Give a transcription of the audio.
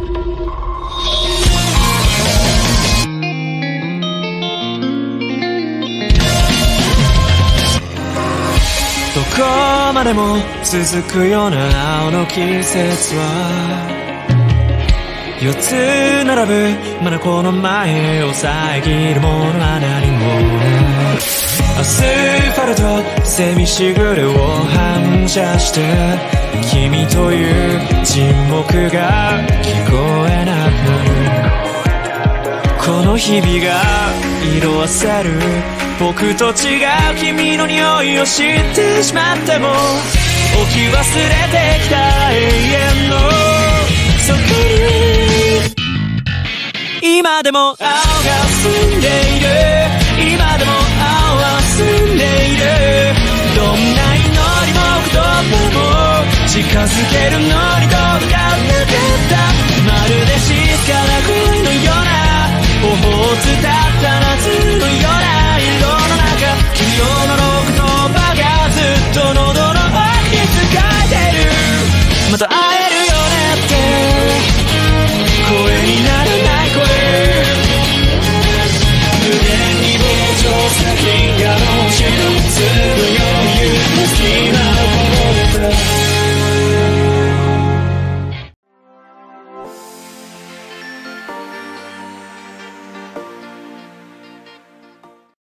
どこまでも続くような青の季節は4つ並ぶまだこの前を遮るものは何もないアスファルトセミしぐれを反射して君という沈黙が聞こえなくなるこの日々が色あせる僕と違う君の匂いを知ってしまっても置き忘れてきた永遠のそこに今でも青が澄んでいる今でも青は澄んでいるどんな祈りも言葉も近づけるのに届かなかった